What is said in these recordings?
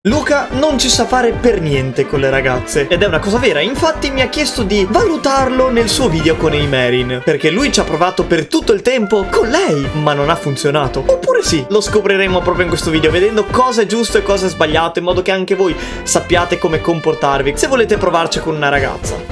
Luca non ci sa fare per niente con le ragazze ed è una cosa vera, infatti mi ha chiesto di valutarlo nel suo video con Eimerin, perché lui ci ha provato per tutto il tempo con lei, ma non ha funzionato. Oppure sì, lo scopriremo proprio in questo video, vedendo cosa è giusto e cosa è sbagliato, in modo che anche voi sappiate come comportarvi se volete provarci con una ragazza.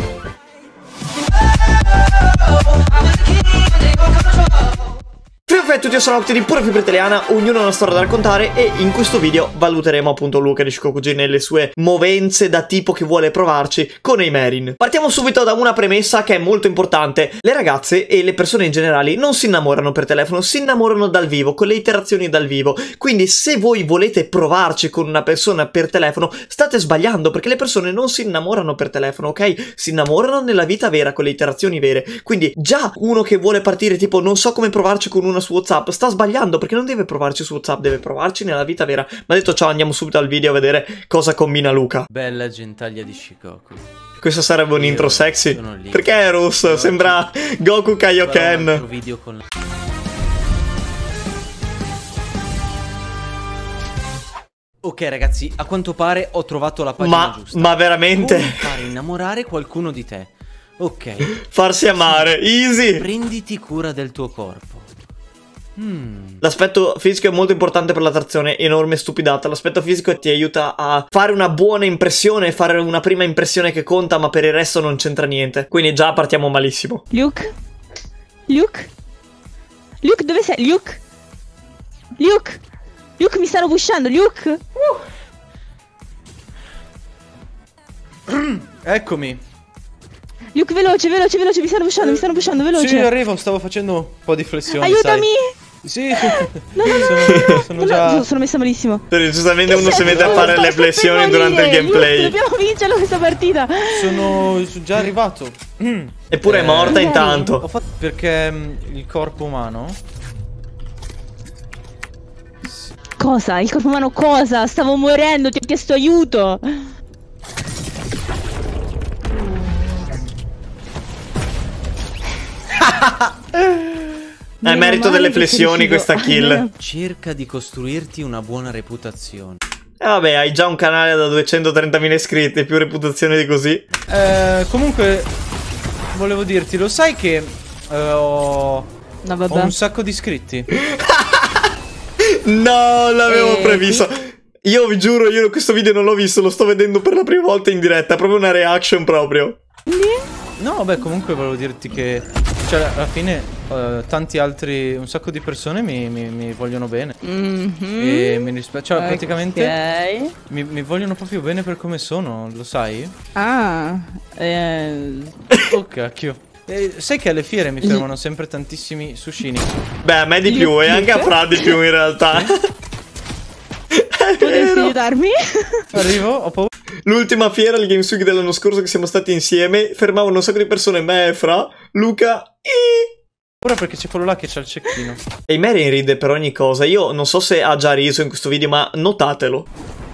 Ciao a tutti, io sono Octi di Pura Fibra Italiana, ognuno ha una storia da raccontare e in questo video valuteremo appunto Luca di Shikokuji nelle sue movenze da tipo che vuole provarci con Eimerin. Partiamo subito da una premessa che è molto importante. Le ragazze e le persone in generale non si innamorano per telefono, si innamorano dal vivo, con le interazioni dal vivo. Quindi se voi volete provarci con una persona per telefono state sbagliando, perché le persone non si innamorano per telefono, ok? Si innamorano nella vita vera, con le interazioni vere. Quindi già uno che vuole partire tipo non so come provarci con una su WhatsApp sta sbagliando, perché non deve provarci su WhatsApp, deve provarci nella vita vera. Ma detto ciò, andiamo subito al video a vedere cosa combina Luca. Bella gentaglia di Shikoku. Questo sarebbe un intro sexy. Perché è rosso? Sembra Goku Kaioken. Video con... Ok ragazzi, a quanto pare ho trovato la pagina giusta. Ma veramente? Come fare innamorare qualcuno di te. Ok. Farsi amare, easy. Prenditi cura del tuo corpo. L'aspetto fisico è molto importante per l'attrazione, enorme stupidata. L'aspetto fisico ti aiuta a fare una buona impressione, fare una prima impressione che conta, ma per il resto non c'entra niente. Quindi già partiamo malissimo. Luke? Luke? Luke, dove sei? Luke? Luke? Luke, mi stanno pushando, Luke? Eccomi. Luke, veloce, veloce, veloce, mi stanno pushando, veloce. Sì, arrivo, stavo facendo un po' di flessioni. Aiutami! Sai. Sì, no, sono messa malissimo. Giustamente uno si mette a fare le flessioni durante il gameplay. Luke, dobbiamo vincerlo questa partita. Sono già arrivato. Eppure è morta intanto. Ho fatto perché il corpo umano... Cosa? Il corpo umano cosa? Stavo morendo, ti ho chiesto aiuto. È merito delle flessioni questa kill. Cerca di costruirti una buona reputazione. Vabbè, hai già un canale da 230.000 iscritti, più reputazione di così. Comunque, volevo dirti, lo sai che ho un sacco di iscritti? No, l'avevo previsto. Io vi giuro, io questo video non l'ho visto, lo sto vedendo per la prima volta in diretta, proprio una reaction proprio. No, beh, comunque volevo dirti che, cioè, alla fine tanti altri, un sacco di persone mi vogliono bene. E mi rispettano, cioè, praticamente mi vogliono proprio bene per come sono, lo sai? Oh cacchio. Sai che alle fiere mi fermano sempre tantissimi sushini. Beh, a me di più e anche a Fra di più in realtà. Potresti aiutarmi? Arrivo, ho paura. L'ultima fiera, il Games Week dell'anno scorso che siamo stati insieme, fermavano un sacco di persone, me e Fra, Luca Ora perché c'è quello là che c'ha il cecchino. E Eimerin ride per ogni cosa. Io non so se ha già riso in questo video, ma notatelo.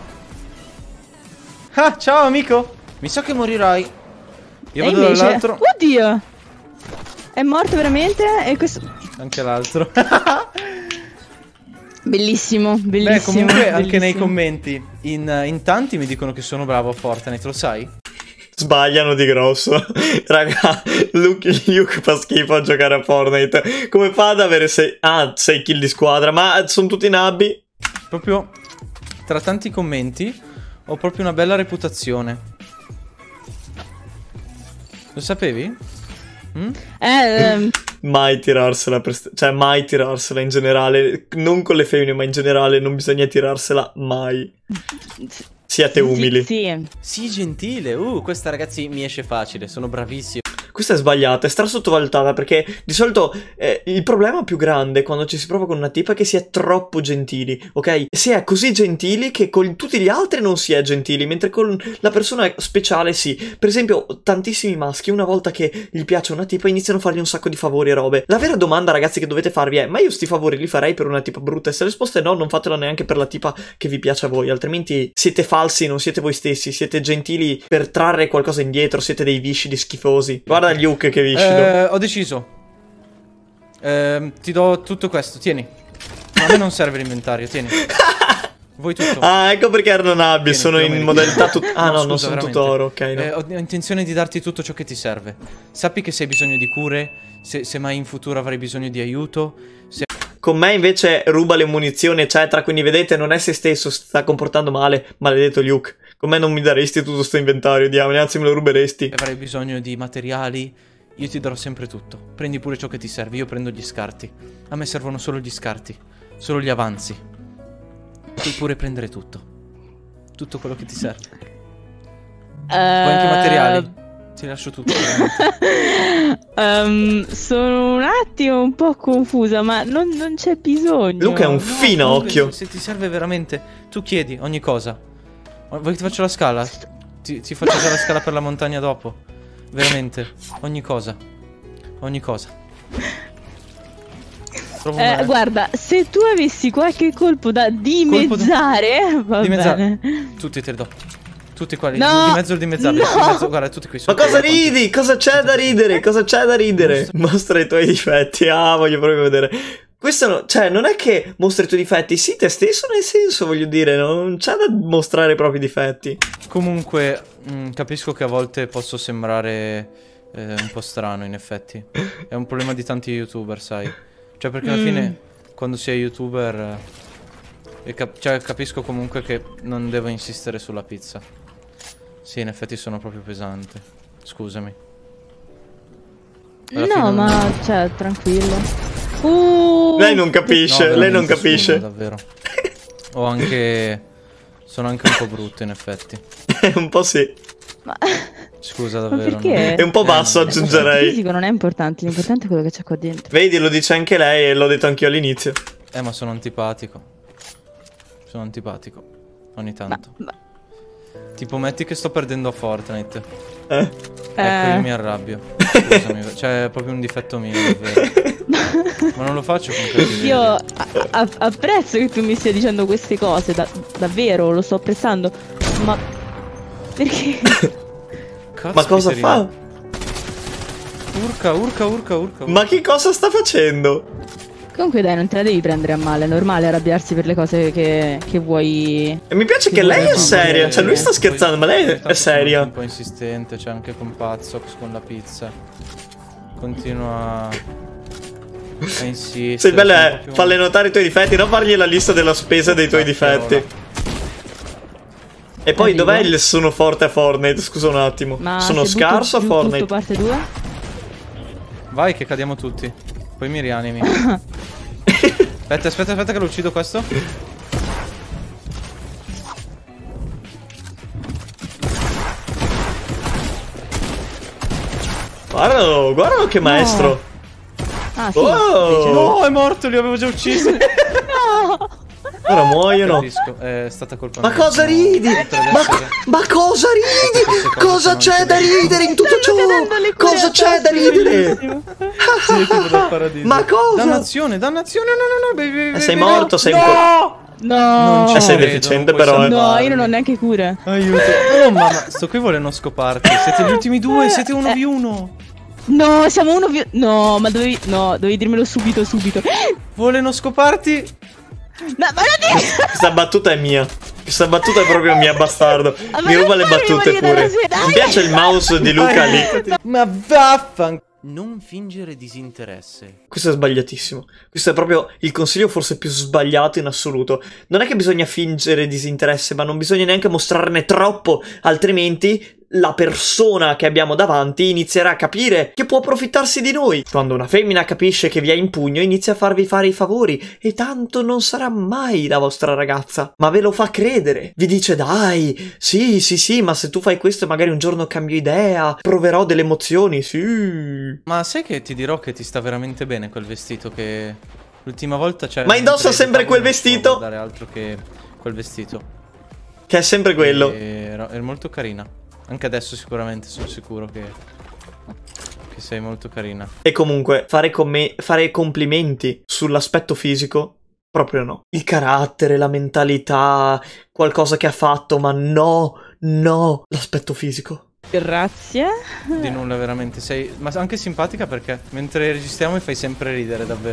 Ah, ciao amico. Mi sa che morirai. Io vado dall'altro. Oddio. È morto veramente? E questo... Anche l'altro. Bellissimo, bellissimo. Beh, comunque bellissimo. Anche nei commenti in tanti mi dicono che sono bravo a Fortnite, lo sai? Sbagliano di grosso. Raga, Luke fa schifo a giocare a Fortnite. Come fa ad avere 6 kill di squadra? Ma sono tutti nabbi? Proprio tra tanti commenti ho proprio una bella reputazione. Lo sapevi? Mai tirarsela cioè mai tirarsela in generale. Non con le femmine, ma in generale non bisogna tirarsela mai. Siate umili. Sì, gentile. Questa ragazzi mi esce facile, sono bravissimo. Questa è sbagliata, è stra sottovalutata, perché di solito il problema più grande quando ci si prova con una tipa è che si è troppo gentili, ok? Si è così gentili che con tutti gli altri non si è gentili, mentre con la persona speciale sì. Per esempio, tantissimi maschi, una volta che gli piace una tipa, iniziano a fargli un sacco di favori e robe. La vera domanda, ragazzi, che dovete farvi è: ma io sti favori li farei per una tipa brutta? E se la risposta è no, non fatelo neanche per la tipa che vi piace a voi, altrimenti siete falsi, non siete voi stessi, siete gentili per trarre qualcosa indietro, siete dei viscidi schifosi. Guarda Luke che viscido. Ho deciso. Ti do tutto questo, tieni. A me non serve l'inventario, tieni. Vuoi tutto? Ah, ecco perché non abbi, sono in modalità no, no, scusa, non sono veramente. tutoro, ok. No. Ho intenzione di darti tutto ciò che ti serve. Sappi che se hai bisogno di cure, se mai in futuro avrai bisogno di aiuto, Con me invece ruba le munizioni, eccetera, quindi vedete, non è se stesso, si sta comportando male, maledetto Luke. Con me non mi daresti tutto sto inventario, diamine, anzi me lo ruberesti. avrai bisogno di materiali, io ti darò sempre tutto. Prendi pure ciò che ti serve, io prendo gli scarti. A me servono solo gli scarti, solo gli avanzi. Puoi pure prendere tutto. Tutto quello che ti serve. Puoi anche i materiali. Ti lascio tutto. Sono un attimo un po' confusa, ma non c'è bisogno. Luca è un finocchio. Se ti serve veramente, tu chiedi ogni cosa. Vuoi che ti faccio la scala? Ti faccio già la scala per la montagna dopo. Veramente, ogni cosa. Ogni cosa. Guarda, se tu avessi qualche colpo da dimezzare, va bene. Tutti te li do. Tutti quelli. No, di mezzo o dimezzabili. no. Di mezzo, guarda, tutti qui. Ma cosa ridi? Cosa c'è da ridere? Cosa c'è da ridere? Mostra i tuoi difetti. Ah, voglio proprio vedere. Questo no, cioè, non è che mostra i tuoi difetti, sì, te stesso nel senso, voglio dire, non c'è da mostrare i propri difetti. Comunque, capisco che a volte posso sembrare un po' strano, in effetti. È un problema di tanti YouTuber, sai. Cioè, perché alla fine, quando si è YouTuber, cioè, capisco comunque che non devo insistere sulla pizza. Sì, in effetti sono proprio pesante. Scusami. Alla fine ma cioè, tranquillo. Lei non capisce, no, lei non veramente, capisce. Scusa, davvero. Ho anche... Sono anche un po' brutto, in effetti. Un po' sì. Ma... Scusa, Ma davvero. perché? È un po' basso, Il aggiungerei. fisico non è importante, l'importante è quello che c'è qua dentro. Vedi, lo dice anche lei e l'ho detto anch'io all'inizio. Ma sono antipatico. Sono antipatico. Ogni tanto. Tipo, metti che sto perdendo a Fortnite. Ecco, io mi arrabbio. Scusami, cioè, è proprio un difetto mio, davvero. Ma non lo faccio con cattiveria. Io apprezzo che tu mi stia dicendo queste cose, davvero, lo sto apprezzando. Ma... perché? Cazzo, Ma cosa fa? Urca. Ma che cosa sta facendo? Comunque dai, non te la devi prendere a male, è normale arrabbiarsi per le cose che vuoi. E mi piace che lei è seria, cioè lui sta scherzando, ma lei è seria. Un po' insistente, c'è anche con Pazzox, con la pizza. Continua a insistere. Se il bello è farle notare i tuoi difetti, non fargli la lista della spesa dei tuoi difetti. E poi dov'è il sono forte a Fortnite? Scusa un attimo. Ma sono scarso a Fortnite. Tutto parte 2? Vai che cadiamo tutti. Poi mi rianimi. Aspetta che lo uccido questo. Guardalo che maestro. Ah sì. Oh. No, è morto, li avevo già uccisi. No. Ora muoiono. Capisco, è stata colpa mia. Ma cosa ridi? Ma cosa ridi? Cosa c'è da ridere in tutto ciò? Cosa c'è da ridere? Ma cosa? Dannazione, no. Sei morto, sei un No. Non ci sei credo, deficiente non puoi però. No, io non ho neanche cure. Aiuto. Oh mamma, sto qui volendo scoparti. Siete gli ultimi due, siete 1v1. No, siamo uno più. No, ma dovevi. No, dovevi dirmelo subito. Voleno scoparti. No, ma non dire. Questa battuta è mia. Questa battuta è proprio mia, bastardo. Mi ruba le battute pure. Mi piace il mouse di Luca lì. Ma vaffanculo. Non fingere disinteresse. Questo è sbagliatissimo. Questo è proprio il consiglio forse più sbagliato in assoluto. Non è che bisogna fingere disinteresse, ma non bisogna neanche mostrarne troppo, altrimenti la persona che abbiamo davanti inizierà a capire che può approfittarsi di noi. Quando una femmina capisce che vi ha in pugno, inizia a farvi fare i favori e tanto non sarà mai la vostra ragazza, ma ve lo fa credere. Vi dice dai, sì, ma se tu fai questo magari un giorno cambio idea, proverò delle emozioni, sì. Ma sai che ti dirò che ti sta veramente bene quel vestito che l'ultima volta c'è. Ma indossa sempre quel vestito? Non dare altro che quel vestito. Che è sempre quello. È molto carina. Anche adesso sicuramente sono sicuro che sei molto carina. E comunque fare complimenti sull'aspetto fisico proprio no. Il carattere, la mentalità, qualcosa che ha fatto, ma no, l'aspetto fisico. Grazie. Di nulla veramente, sei ma anche simpatica perché mentre registriamo mi fai sempre ridere davvero.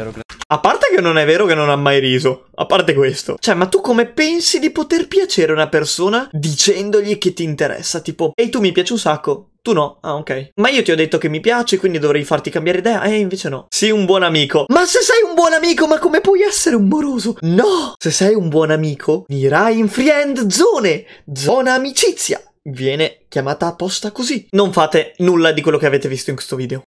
A parte che non è vero che non ha mai riso. A parte questo. Cioè, ma tu come pensi di poter piacere a una persona dicendogli che ti interessa? Tipo, ehi, tu mi piaci un sacco. Tu no? Ah, ok. Ma io ti ho detto che mi piaci, quindi dovrei farti cambiare idea. Invece no. Sii un buon amico. Ma se sei un buon amico, ma come puoi essere un moroso? No! Se sei un buon amico, irai in friend zone. Zona amicizia. Viene chiamata apposta così. Non fate nulla di quello che avete visto in questo video.